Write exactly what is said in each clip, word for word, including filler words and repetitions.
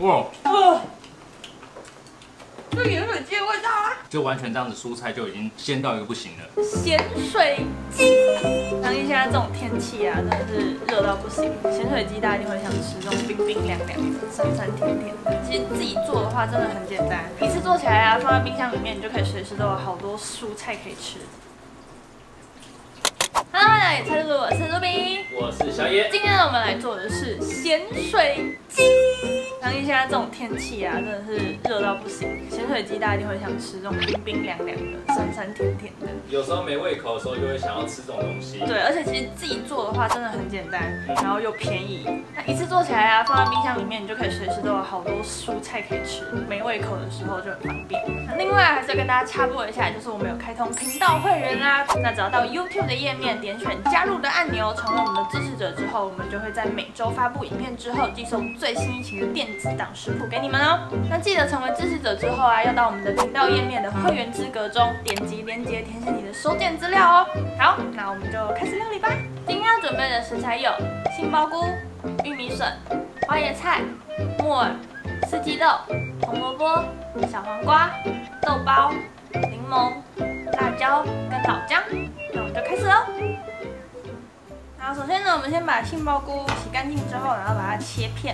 哇， 呃，这盐水鸡的味道啊！ 就完全这样子，蔬菜就已经鲜到一个不行了。 咸水鸡，相信现在这种天气啊，真的是热到不行。咸水鸡大家一定会想吃这种冰冰凉凉的、酸酸甜甜的。其实自己做的话真的很简单，一次做起来啊，放在冰箱里面，你就可以随时都有好多蔬菜可以吃。Hello， 大家好，我是卢比， 我是小野。 今天呢，我们来做的是咸水鸡。相信现在这种天气啊，真的是热到不行。咸水鸡大家一定会想吃这种冰冰凉凉的、酸酸甜甜的。 有时候没胃口的时候，就会想要吃这种东西。 对，而且其实自己做的话真的很简单，然后又便宜。那一次做起来啊，放在冰箱里面，你就可以随时都有好多蔬菜可以吃。没胃口的时候就很方便。那另外还是要跟大家插播一下，就是我们有开通频道会员啦。那只要到 YouTube 的页面点选加入的按钮，成为我们的支持者之后，我们就会在每周发布影片之后，寄送最新一期的电子档食谱给你们哦。那记得成为支持者之后啊，要到我们的频道页面的会员资格中点击连结，填写你的收件资料哦。好，那我们就开始料理吧。今天要准备的食材有杏鲍菇、玉米笋、花椰菜、木耳、四季豆、红萝卜、小黄瓜、豆包、柠檬、辣椒跟老姜。那我们就开始喽。好，首先呢，我们先把杏鲍菇洗干净之后，然后把它切片。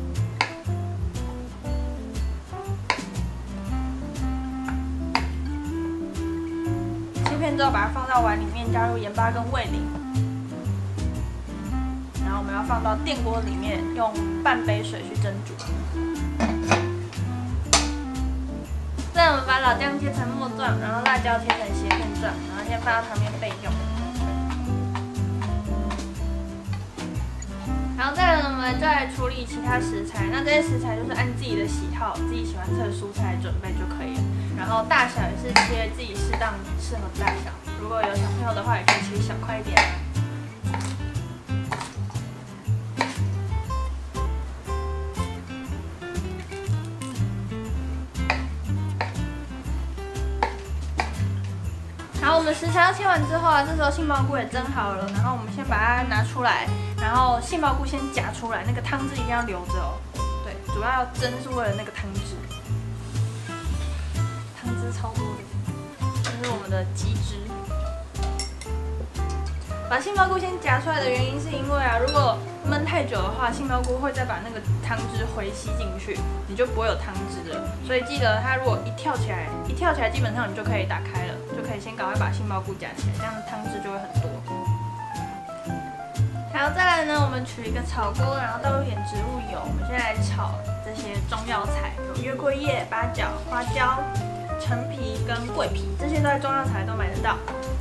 切片之后，把它放到碗里面，加入盐巴跟味淋。然后我们要放到电锅里面，用半杯水去蒸煮。再来，我们把老姜切成末状，然后辣椒切成斜片状，然后先放到旁边备用。然后再来呢，我们就来处理其他食材。那这些食材就是按自己的喜好，自己喜欢吃的蔬菜准备就可以了。然后大小也是切自己适当适合的大小。如果有小朋友的话，也可以切小块一点。好，我们食材都切完之后啊，这时候杏鲍菇也蒸好了，然后我们先把它拿出来，然后杏鲍菇先夹出来，那个汤汁一定要留着哦。对，主要要蒸是为了那个汤汁，汤汁超多的，这是我们的鸡汁。把杏鲍菇先夹出来的原因是因为啊，如果焖太久的话，杏鲍菇会再把那个汤汁回吸进去，你就不会有汤汁了。所以记得它如果一跳起来，一跳起来基本上你就可以打开了，就可以先赶快把杏鲍菇夹起来，这样汤汁就会很多。然后再来呢，我们取一个炒锅，然后倒入一点植物油，我们现在来炒这些中药材，有月桂叶、八角、花椒、陈皮跟桂皮，这些都在中药材都买得到。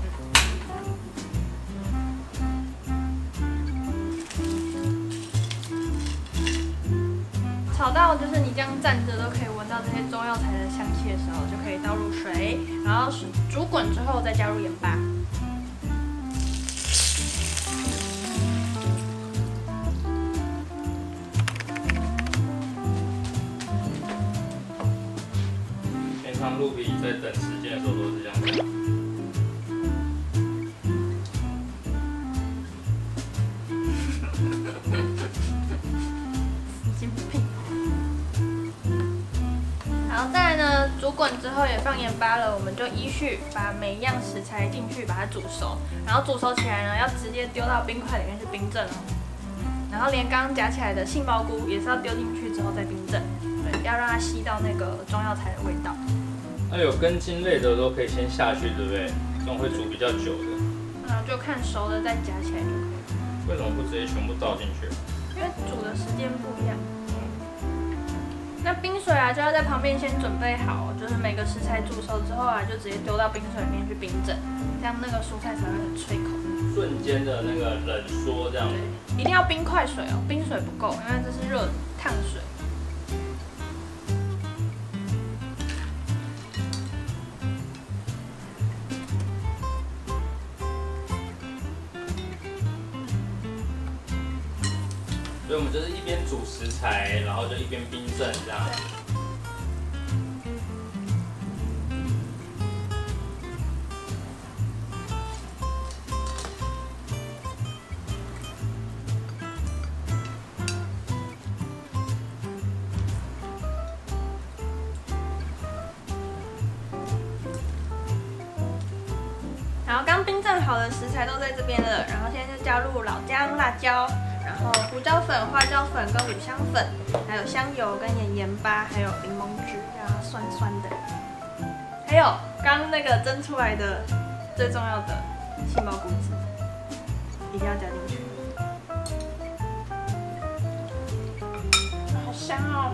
炒到就是你这样站着都可以闻到这些中药材的香气的时候，就可以倒入水，然后煮滚之后再加入盐巴。 平常陆比在等时间的时候都是这样子。 然后再来呢，煮滚之后也放盐巴了，我们就依序把每一样食材进去，把它煮熟。然后煮熟起来呢，要直接丢到冰块里面去冰镇哦。然后连刚刚夹起来的杏鲍菇也是要丢进去之后再冰镇，对，要让它吸到那个中药材的味道。 那有根茎类的都可以先下去，对不对？这种会煮比较久的。 然后就看熟了再夹起来就可以了。 为什么不直接全部倒进去？ 因为煮的时间不一样。那冰水啊，就要在旁边先准备好，就是每个食材煮熟之后啊，就直接丢到冰水里面去冰镇，这样那个蔬菜才会很脆口。 瞬间的那个冷缩这样。 对，一定要冰块水哦，冰水不够，因为这是热烫水。 所以我们就是一边煮食材，然后就一边冰镇这样。 烫好的食材都在这边了，然后现在就加入老姜、辣椒，然后胡椒粉、花椒粉跟五香粉，还有香油跟盐盐巴，还有柠檬汁，让它酸酸的。还有刚刚那个蒸出来的最重要的杏鲍菇汁，一定要加进去。好香哦！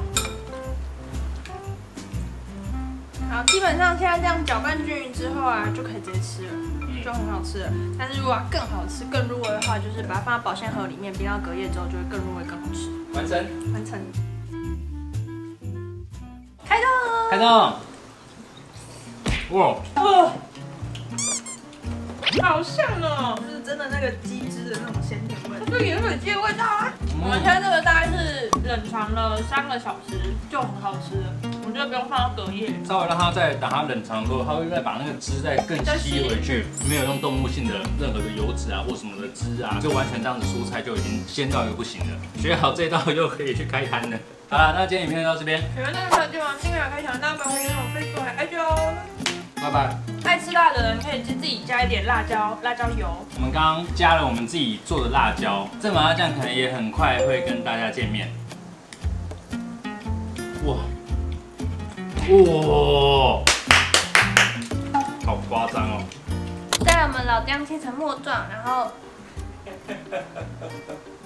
好，基本上现在这样搅拌均匀之后啊，就可以直接吃了，就很好吃了。但是如果要更好吃、更入味的话，就是把它放在保鲜盒里面，冰到隔夜之后，就会更入味、更好吃。 完成， 完成。开动！ 开动！哇！ 哦，好像哦，就是真的那个鸡汁的那种鲜甜味，就盐水鸡的味道啊。嗯、我们现在这个大概是冷藏了三个小时，就很好吃了。我们就不用放到隔夜， 稍微让它再等它冷藏后，它会再把那个汁再更吸回去，没有用动物性的任何的油脂啊或什么的汁啊，就完全这样子蔬菜就已经鲜到一个不行了。学好这道又可以去开摊了。好了，那今天影片就到这边。 喜欢这个小地方，订阅开小铃铛，帮我点我飞过来 I G 哦。 拜拜。 爱吃辣的人可以自己加一点辣椒、辣椒油。 我们刚刚加了我们自己做的辣椒，这麻辣酱可能也很快会跟大家见面。哇！哇，好夸张哦！ 再来我们老姜切成末状，然后